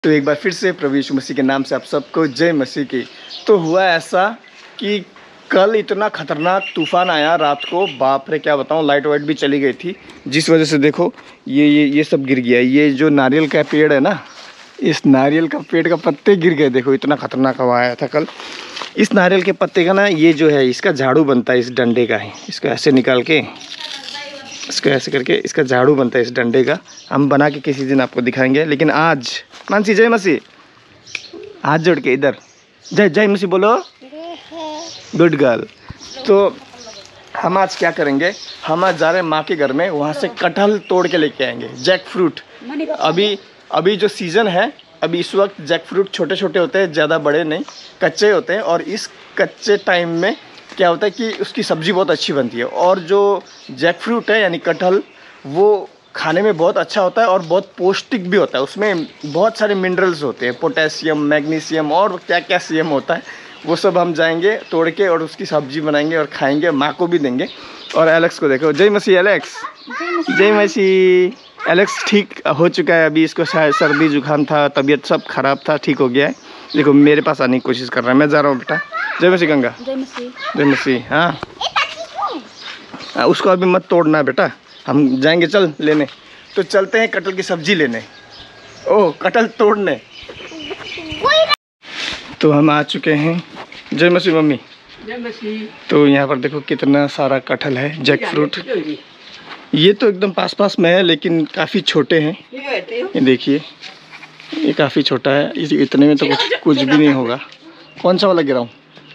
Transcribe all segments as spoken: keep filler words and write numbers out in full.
तो एक बार फिर से प्रभु यीशु मसीह के नाम से आप सबको जय मसीह की। तो हुआ ऐसा कि कल इतना खतरनाक तूफान आया रात को, बाप रे क्या बताऊं, लाइट वाइट भी चली गई थी, जिस वजह से देखो ये ये ये सब गिर गया। ये जो नारियल का पेड़ है ना, इस नारियल का पेड़ का पत्ते गिर गए। देखो इतना खतरनाक हवा आया था कल। इस नारियल के पत्ते का ना, ये जो है इसका झाड़ू बनता है, इस डंडे का है। इसको ऐसे निकाल के, इसको ऐसे करके इसका झाड़ू बनता है इस डंडे का। हम बना के किसी दिन आपको दिखाएंगे। लेकिन आज मानसी जय मसीह, हाथ जोड़ के इधर जय जय मसीह बोलो, गुड गर्ल। तो हम आज क्या करेंगे, हम आज जा रहे हैं माँ के घर में, वहाँ से कटहल तोड़ के लेके आएंगे, जैक फ्रूट। अभी अभी जो सीज़न है, अभी इस वक्त जैक फ्रूट छोटे छोटे होते हैं, ज़्यादा बड़े नहीं, कच्चे होते हैं। और इस कच्चे टाइम में क्या होता है कि उसकी सब्ज़ी बहुत अच्छी बनती है। और जो जैक फ्रूट है यानी कटहल, वो खाने में बहुत अच्छा होता है और बहुत पौष्टिक भी होता है। उसमें बहुत सारे मिनरल्स होते हैं, पोटेशियम, मैग्नीशियम और क्या क्या सीएम होता है। वो सब हम जाएंगे तोड़ के और उसकी सब्ज़ी बनाएंगे और खाएंगे, माँ को भी देंगे। और एलेक्स को देखो, जय मसीह एलेक्स, जय मसीह। एलेक्स ठीक हो चुका है, अभी इसको शायद सर्दी जुकाम था, तबीयत सब खराब था, ठीक हो गया है। देखो मेरे पास आने की कोशिश कर रहा है, मैं जा रहा हूँ बेटा। जय मसीह गंगा, जय मसीह, जय मसीह। हाँ हाँ, उसको अभी मत तोड़ना बेटा, हम जाएंगे चल लेने। तो चलते हैं कटहल की सब्जी लेने, ओह कटहल तोड़ने। तो हम आ चुके हैं। जय मसीह मम्मी। जय मसीह। तो यहाँ पर देखो कितना सारा कटहल है, जैक फ्रूट। ये तो एकदम पास पास में है, लेकिन काफ़ी छोटे हैं। ये देखिए, ये काफ़ी छोटा है, इस इतने में तो कुछ कुछ भी नहीं होगा। कौन सा वाला गिराऊं?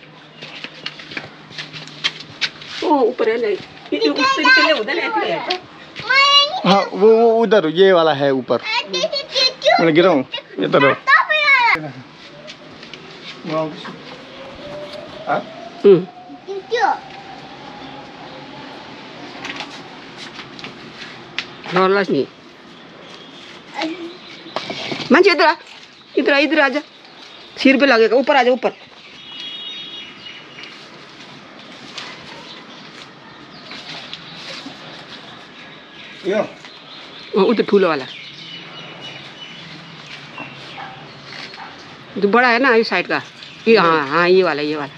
ऊपर है नहीं, हाँ वो वो उधर ये वाला है ऊपर। मैं गिराऊं? इधर नहीं मंच, इधर आ, इधर आ, इधर आजा, सिर पे लगेगा, ऊपर आजा, ऊपर। उधर फूल वाला जो बड़ा है ना, इस साइड का ये, हाँ हाँ ये वाला, ये वाला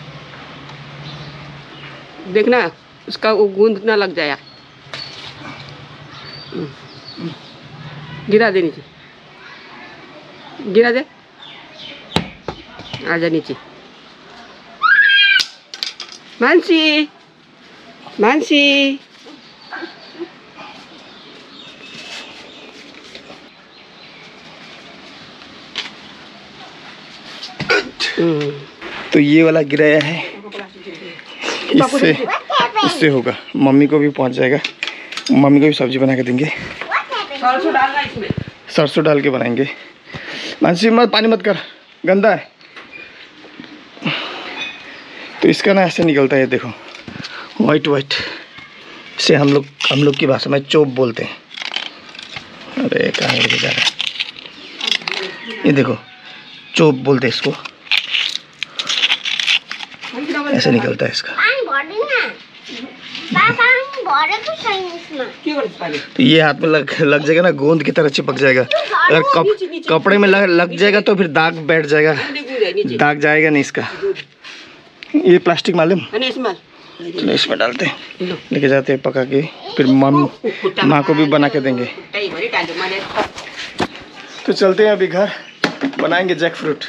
देखना, उसका वो गूंद ना लग जाए। गिरा दे नीचे, गिरा दे, आजा नीचे। मानसी, मानसी, तो ये वाला गिराया है, इससे इससे होगा, मम्मी को भी पहुंच जाएगा, मम्मी को भी सब्जी बना के देंगे। सरसों डालना इसमें, सरसों डाल के बनाएंगे। मानसी मत, पानी मत कर, गंदा है। तो इसका ना ऐसे निकलता है, देखो वाइट वाइट से, हम लोग हम लोग की भाषा में चोप बोलते हैं। अरे कहाँ लेके जा रहा है, ये देखो चोप बोलते हैं इसको, ऐसे निकलता है इसका। तो ये हाथ में लग लग जाएगा ना, गोंद की तरह चिपक जाएगा। अगर कप, कपड़े में लग, लग जाएगा तो फिर दाग बैठ जाएगा, दाग जाएगा नहीं इसका। ये प्लास्टिक मालूम, चलो इसमें डालते हैं, लेके जाते हैं पका के, फिर मम्मी माँ को भी बना के देंगे। तो चलते हैं अभी घर, बनाएंगे जैक फ्रूट।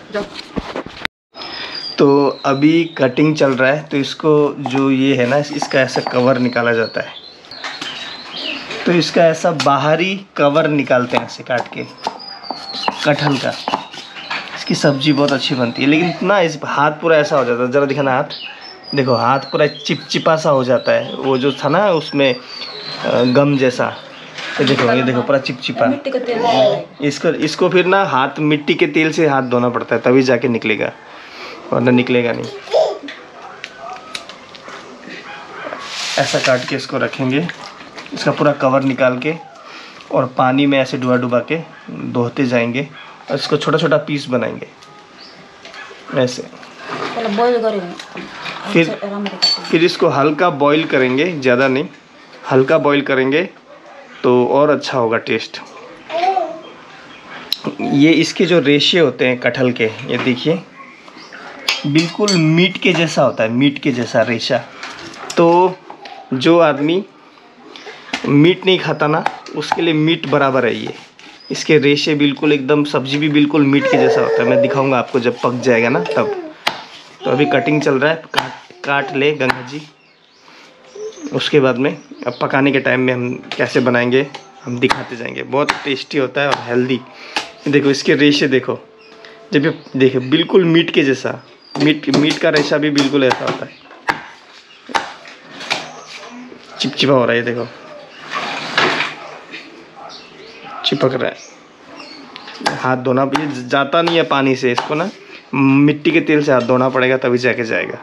तो अभी कटिंग चल रहा है, तो इसको जो ये है ना, इसका ऐसा कवर निकाला जाता है। तो इसका ऐसा बाहरी कवर निकालते हैं ऐसे काट के कटहल का। इसकी सब्जी बहुत अच्छी बनती है, लेकिन ना इस हाथ पूरा ऐसा हो जाता है, ज़रा दिखाना हाथ, देखो हाथ पूरा चिपचिपा सा हो जाता है, वो जो था ना उसमें गम जैसा। तो देखो ये देखो पूरा चिपचिपा। इसको इसको फिर ना हाथ मिट्टी के तेल से हाथ धोना पड़ता है, तभी जाके निकलेगा, वरना निकलेगा नहीं। ऐसा काट के इसको रखेंगे, इसका पूरा कवर निकाल के, और पानी में ऐसे डुबा डुबा के धोते जाएंगे, और इसको छोटा छोटा पीस बनाएंगे ऐसे। फिर फिर इसको हल्का बॉईल करेंगे, ज़्यादा नहीं, हल्का बॉईल करेंगे तो और अच्छा होगा टेस्ट। ये इसके जो रेशे होते हैं कटहल के, ये देखिए बिल्कुल मीट के जैसा होता है, मीट के जैसा रेशा। तो जो आदमी मीट नहीं खाता ना, उसके लिए मीट बराबर है ये। इसके रेशे बिल्कुल एकदम, सब्जी भी बिल्कुल मीट के जैसा होता है। मैं दिखाऊंगा आपको जब पक जाएगा ना तब। तो अभी कटिंग चल रहा है, काट काट ले गंगा जी। उसके बाद में अब पकाने के टाइम में हम कैसे बनाएंगे हम दिखाते जाएंगे। बहुत टेस्टी होता है और हेल्दी। देखो इसके रेशे देखो, जब ये देखो बिल्कुल मीट के जैसा, मीट मीट का रेशा भी बिल्कुल ऐसा होता है, चिपचिपा हो रहा है। देखो चिपक रहा है। हाथ धोना, ये जाता नहीं है पानी से, इसको ना मिट्टी के तेल से हाथ धोना पड़ेगा तभी जाके जाएगा।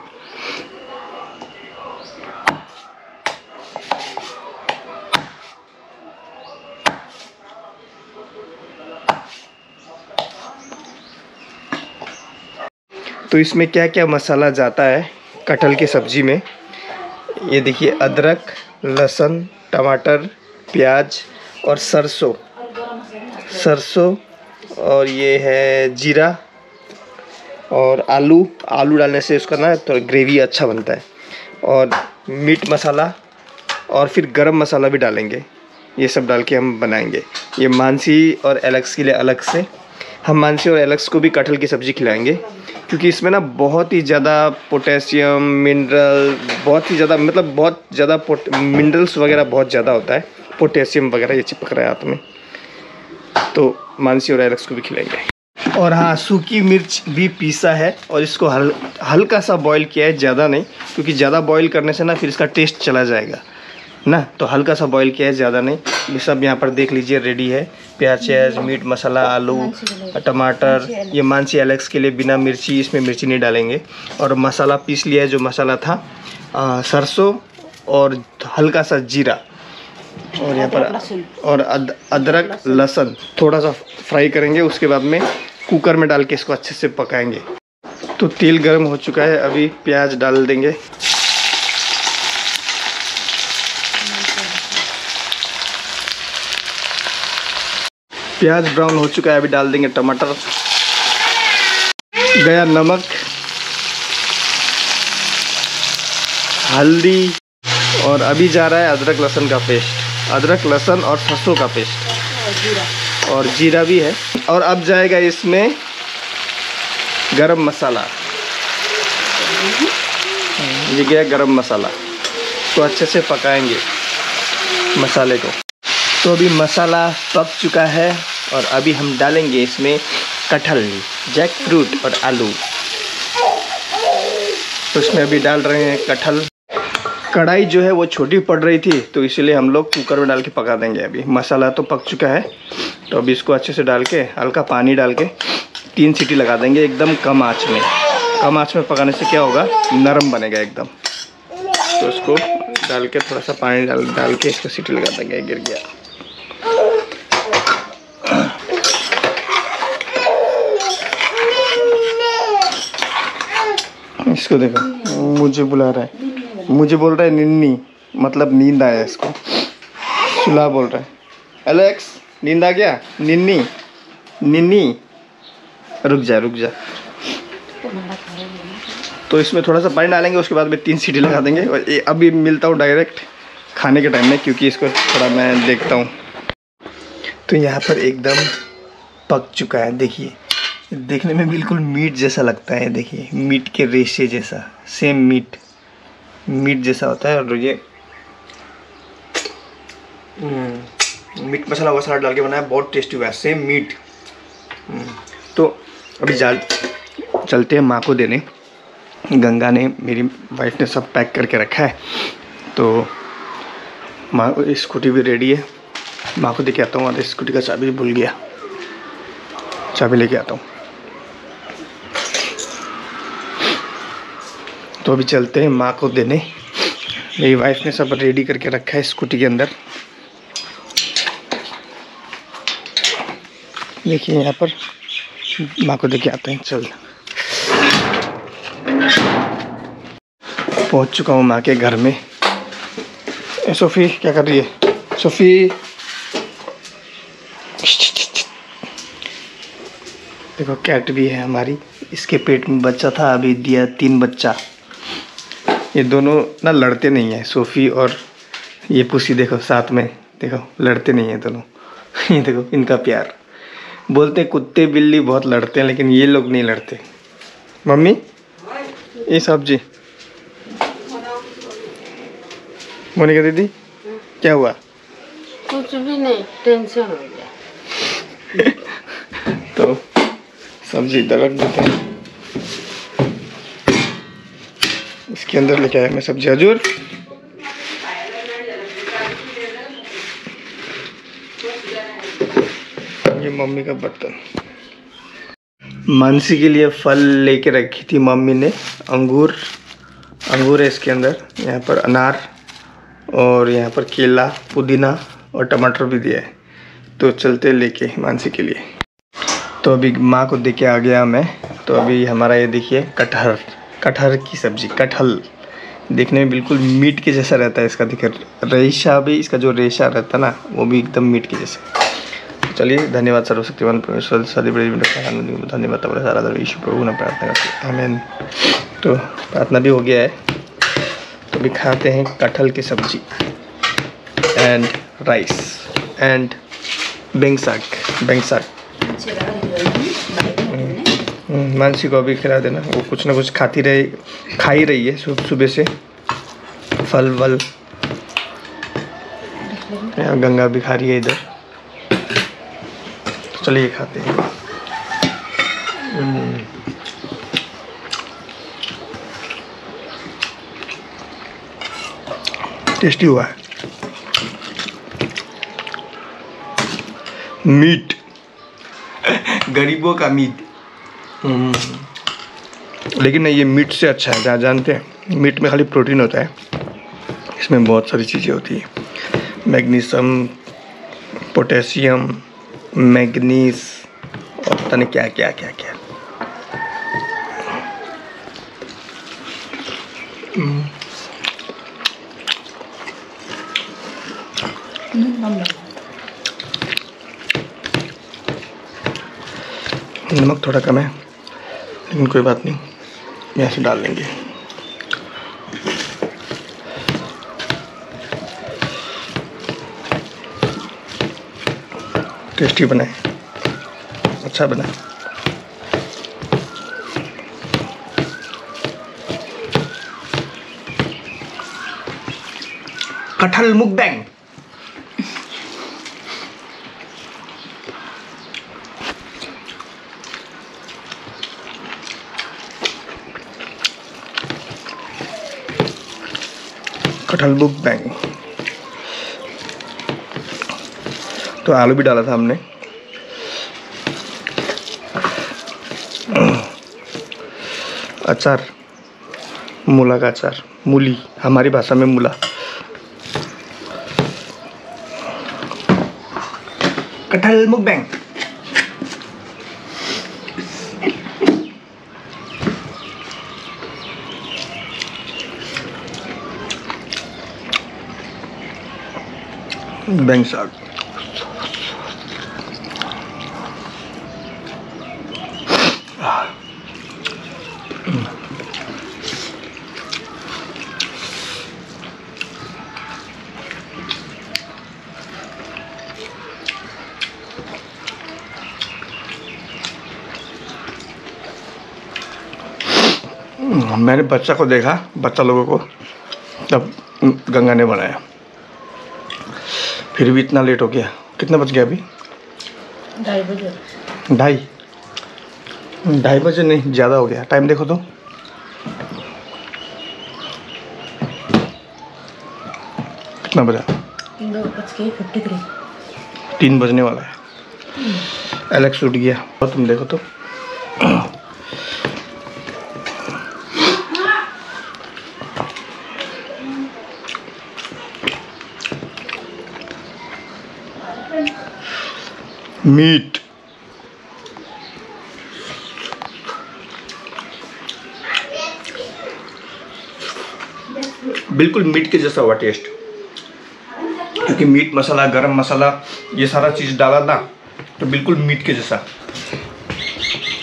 तो इसमें क्या क्या मसाला जाता है कटहल की सब्जी में, ये देखिए अदरक, लहसुन, टमाटर, प्याज और सरसों सरसों और ये है जीरा और आलू। आलू डालने से उसका ना तो ग्रेवी अच्छा बनता है। और मीट मसाला और फिर गरम मसाला भी डालेंगे। ये सब डाल के हम बनाएंगे। ये मानसी और एलेक्स के लिए अलग से, हम मानसी और एलेक्स को भी कटहल की सब्ज़ी खिलाएंगे, क्योंकि इसमें ना बहुत ही ज़्यादा पोटेशियम, मिनरल, बहुत ही ज़्यादा, मतलब बहुत ज़्यादा मिनरल्स वगैरह बहुत ज़्यादा होता है, पोटेशियम वगैरह। ये चिपक रहा है हाथ में, तो मानसी और एलेक्स को भी खिलाएंगे। और हाँ, सूखी मिर्च भी पीसा है और इसको हल हल्का सा बॉईल किया है, ज़्यादा नहीं, क्योंकि ज़्यादा बॉईल करने से ना फिर इसका टेस्ट चला जाएगा ना। तो हल्का सा बॉईल किया है, ज़्यादा नहीं। ये सब यहाँ पर देख लीजिए रेडी है। प्याज प्याज मीट मसाला, आलू, टमाटर। ये मानसी एलेक्स के लिए बिना मिर्ची, इसमें मिर्ची नहीं डालेंगे। और मसाला पीस लिया है, जो मसाला था आ, सरसों और हल्का सा जीरा और यहाँ पर और अद, अदरक लहसुन थोड़ा सा फ्राई करेंगे। उसके बाद में कुकर में डाल के इसको अच्छे से पकाएंगे। तो तेल गर्म हो चुका है, अभी प्याज डाल देंगे। प्याज ब्राउन हो चुका है, अभी डाल देंगे टमाटर, गया नमक, हल्दी और अभी जा रहा है अदरक लहसुन का पेस्ट, अदरक लहसुन और सरसों का पेस्ट और जीरा भी है। और अब जाएगा इसमें गरम मसाला, ये गया गरम मसाला। तो अच्छे से पकाएंगे मसाले को। तो अभी मसाला पक चुका है और अभी हम डालेंगे इसमें कटहल, जैक फ्रूट और आलू। तो इसमें अभी डाल रहे हैं कटहल। कढ़ाई जो है वो छोटी पड़ रही थी, तो इसीलिए हम लोग कुकर में डाल के पका देंगे। अभी मसाला तो पक चुका है, तो अभी इसको अच्छे से डाल के हल्का पानी डाल के तीन सीटी लगा देंगे, एकदम कम आंच में। कम आंच में पकाने से क्या होगा, नरम बनेगा एकदम। तो इसको डाल के थोड़ा सा पानी डाल डाल के इसको सीटी लगा देंगे। गिर गया। इसको देखो, मुझे बुला रहा है, मुझे बोल रहा है निन्नी, मतलब नींद आया इसको। सुला बोल रहा है, एलेक्स नींद आ गया, निन्नी निन्नी रुक जा रुक जा। तो इसमें थोड़ा सा पानी डालेंगे, उसके बाद में तीन सीटी लगा देंगे। और ये अभी मिलता हूँ डायरेक्ट खाने के टाइम में, क्योंकि इसको थोड़ा मैं देखता हूँ। तो यहाँ पर एकदम पक चुका है। देखिए, देखने में बिल्कुल मीट जैसा लगता है। देखिए, मीट के रेशे जैसा, सेम मीट मीट जैसा होता है। और ये मीट मसाला वसाला डाल के बनाया, बहुत टेस्टी हुआ है, सेम मीट। तो अभी जाल चलते हैं माँ को देने। गंगा ने, मेरी वाइफ ने सब पैक करके रखा है। तो माँ, स्कूटी भी रेडी है, माँ को दे के आता हूँ। और स्कूटी का चाबी भूल गया, चाबी लेके आता हूँ। तो अभी चलते हैं माँ को देने। मेरी वाइफ ने सब रेडी करके रखा है स्कूटी के अंदर। देखिए यहाँ पर माँ को देके आते हैं। चल, पहुँच चुका हूँ माँ के घर में। ए सोफ़ी, क्या कर रही है सोफ़ी? देखो कैट भी है हमारी, इसके पेट में बच्चा था, अभी दिया तीन बच्चा। ये दोनों ना लड़ते नहीं है, सोफ़ी और ये पुसी देखो साथ में, देखो लड़ते नहीं है दोनों। ये देखो इनका प्यार। बोलते कुत्ते बिल्ली बहुत लड़ते हैं, लेकिन ये लोग नहीं लड़ते। मम्मी ये सब्जी मोनिका दीदी क्या हुआ? कुछ भी नहीं, टेंशन हो गया। तो सब्जी इधर रख देते हैं, इसके अंदर लेके आया मैं सब्जी। हजूर ये मम्मी का बर्तन। मानसी के लिए फल लेके रखी थी मम्मी ने, अंगूर अंगूर है इसके अंदर, यहाँ पर अनार और यहाँ पर केला, पुदीना और टमाटर भी दिया है। तो चलते लेके मानसी के लिए। तो अभी माँ को देके आ गया मैं। तो अभी हमारा ये देखिए कटहल, कटहल की सब्जी। कटहल देखने में बिल्कुल मीट के जैसा रहता है इसका, देखिए रेशा भी, इसका जो रेशा रहता है ना वो भी एकदम मीट के जैसे। चलिए धन्यवाद सर्वशक्तिमान परमेश्वर, सारी बड़ी धन्यवाद तब सारा ईश्वर प्रभु ने प्रार्थना करते हैं, आमीन। तो प्रार्थना भी हो गया है। तो अभी खाते हैं कटहल की सब्जी एंड राइस एंड बेंग साग। बेंग साग मानसी को अभी खिला देना, वो कुछ ना कुछ खाती रही, खा ही रही है सुबह सुबह से फल वल। यहाँ गंगा भी खा रही है इधर। तो चलिए खाते हैं। टेस्टी हुआ है, मीट गरीबों का मीट। लेकिन नहीं, ये मीट से अच्छा है। जहाँ जानते हैं मीट में खाली प्रोटीन होता है, इसमें बहुत सारी चीज़ें होती है, मैग्नीशियम, पोटेशियम, मैग्नीज और पता नहीं क्या क्या क्या क्या। नमक थोड़ा कम है, लेकिन कोई बात नहीं, यहाँ से डाल लेंगे। टेस्टी बनाए, अच्छा बना। कटहल मुकबैंग। कटहल मुकबैंग। तो आलू भी डाला था हमने। अचार, मूला का अचार, मूली हमारी भाषा में मूला। कटहल मुकबैंग। बैंग साग। मैंने बच्चा को देखा, बच्चा लोगों को, तब गंगा ने बनाया। फिर भी इतना लेट हो गया। कितना बज गया अभी? ढाई बजे। ढाई ढाई बजे नहीं, ज़्यादा हो गया। टाइम देखो तो, कितना बजा? दो बज के फिफ्टी थ्री। तीन बजने वाला है। एलेक्स उठ गया और तुम देखो तो। मीट बिल्कुल मीट के जैसा हुआ टेस्ट, क्योंकि मीट मसाला, गरम मसाला, ये सारा चीज़ डाला ना, तो बिल्कुल मीट के जैसा।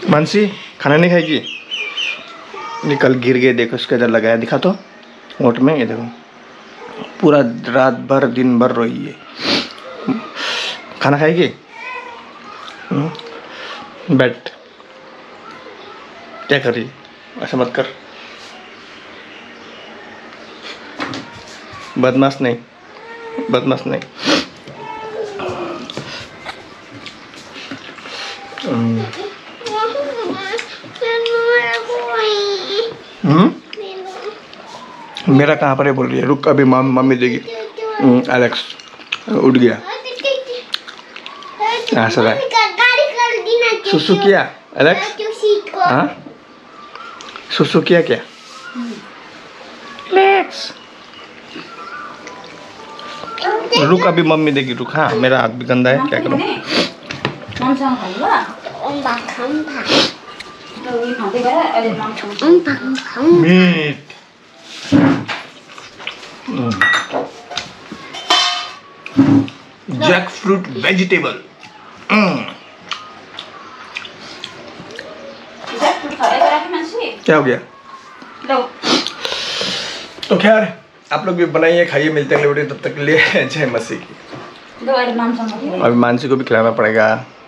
मानसी खाना नहीं खाएगी? निकल गिर गए, देखो उसके इधर लगाया, दिखा तो होठ में, ये देखो पूरा रात भर दिन भर रोई है। खाना खाएगी? बैठ, क्या कर रही है? ऐसा मत कर, बदमाश नहीं, बदमाश नहीं। हम्म मेरा कहाँ पर है बोल रही है? रुक, अभी मम मम्मी देगी। एलेक्स उठ गया, हंस रहा है। सुसु किया एलेक्स? हाँ सुसु किया क्या एलेक्स? रुक, अभी मम्मी देगी, रुक। हाँ मेरा हाथ भी गंदा है, क्या करूँ? Meat jackfruit vegetable. क्या हो गया? तो खैर आप लोग भी बनाइए, खाइए, मिलते हैं अगले वीडियो, तब तक के लिए जय मसीह की। अभी मानसी को भी खिलाना पड़ेगा।